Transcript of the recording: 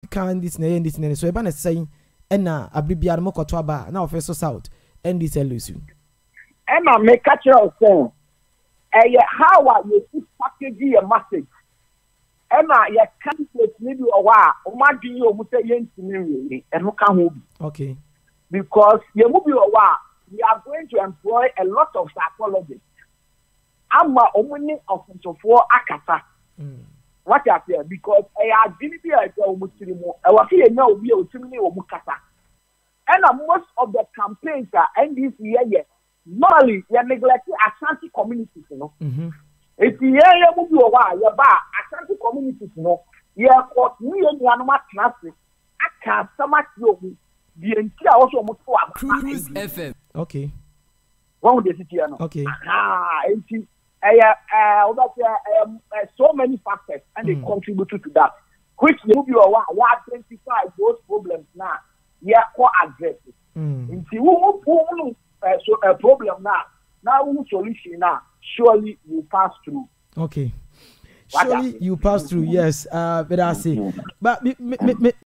can this and so eba na say na abribia no koto aba na offiso south and this elusu Emma make catch your phone. How are you packaging a message? Emma, your candidate maybe a while, or might be you say yen to me, and who can okay. Because you move a while, we are going to employ a lot of psychologists. I'm a omni of for Akata. What I say, because I didn't be a Muslim, I was here now, we are Timmy or Mukata. And most of the campaigns are end this year. Normally, we are neglecting Ashanti communities, you know. If you hear move you a while, you're back Ashanti communities, you know. Yeah, what we are not traffic. I can't so much you. The entire also must go up. Cruise FM. Okay. One with the city, you know. Okay. So many factors and they contribute to that. Which move you a while, identify those problems now. Yeah, quite aggressive. If you so a problem now solution now, surely you pass through. Okay. Surely you pass through, yes. But I say, but